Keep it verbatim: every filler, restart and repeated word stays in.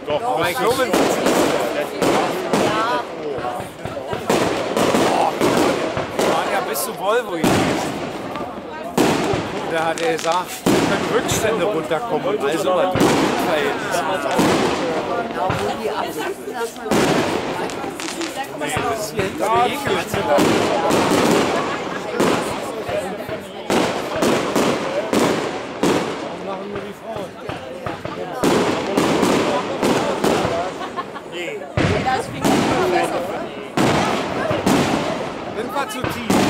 Doch, Aber ich glaube, Ja. wir waren ja bis zu Volvo gewesen. Da hat er gesagt, wir können Rückstände runterkommen und all so was. Genau, wo die absitzen, dass man Nee, das ist hier hinter der Jägerl. das finde ich immer besser, oder? Das war zu tief.